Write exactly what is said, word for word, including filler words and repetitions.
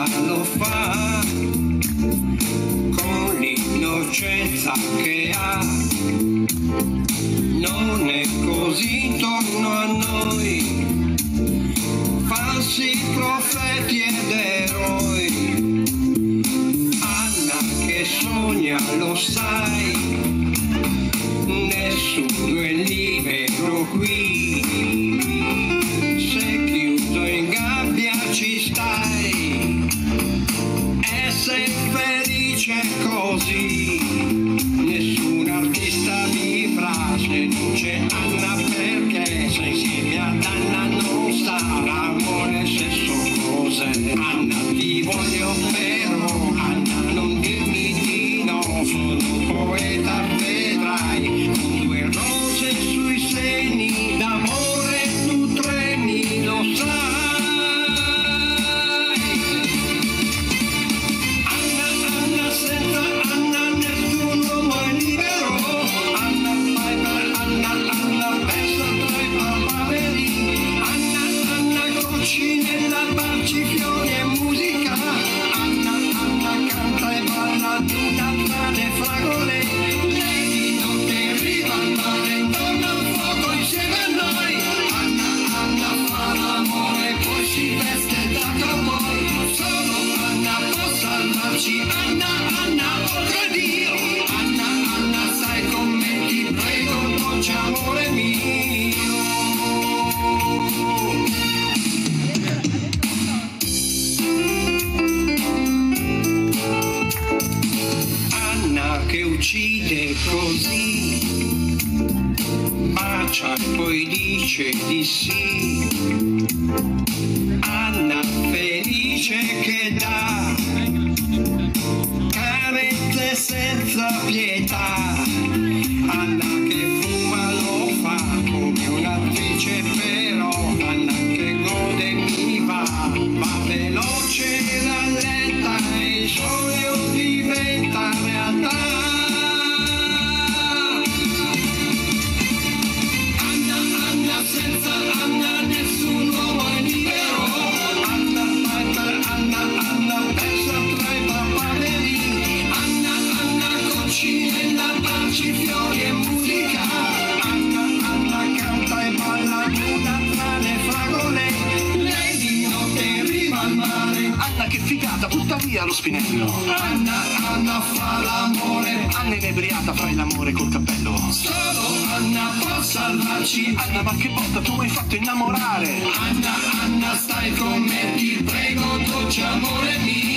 Anna lo fa con l'innocenza che ha, non è così intorno a noi, falsi profeti ed eroi. Anna che sogna, lo sai, nessuno è libero qui, se chiuso in gabbia ci stai e sei felice così. Nessun artista vibra se non c'è Anna, perché se insieme ad Anna non sta l'amore, sesso, cose. Anna ti voglio però, Anna non dirmi di no, sono poeta, vedrai, con due rose sui seni d'amore tu tremi, lo sai. Anna, Anna, senza Anna nessun uomo è libero. Anna, vai per Anna, Anna, persa tra i papaveri. Anna, Anna, coccinella, baci, fiori e musica. Anna, Anna, canta e balla nuda tra le fragole. Lei di notte arriva al mare, intorno al fuoco insieme a noi. Anna, Anna fa l'amore, poi si veste da cowboy. Solo Anna può salvarci. Anna, Anna, oltre Dio. Anna, Anna, stai con me, ti prego, dolce amore mio. Anna che uccide così, bacia e poi dice di sì. Anna felice che dà carezze senza pietà. Anna che fuma lo fa come un'attrice, però Anna che gode mi va, va veloce e rallenta e il sole diventa realtà. Anna, Anna, senza Anna nessun uomo è libero. Anna, vai per Anna, Anna, persa tra i papaveri. Anna, Anna, coccinella, baci, fiori e musica. Anna, Anna, canta e balla nuda tra le fragole. Lei di notte arriva al mare. Anna che figata, butta via lo spinello. Anna, Anna fa l'amore. Anna inebriata, fai l'amore col cappello. Solo Anna può salvarci. Anna, ma che botta, tu mi hai fatto innamorare. Anna, Anna, stai con me, ti prego, dolce amore mio.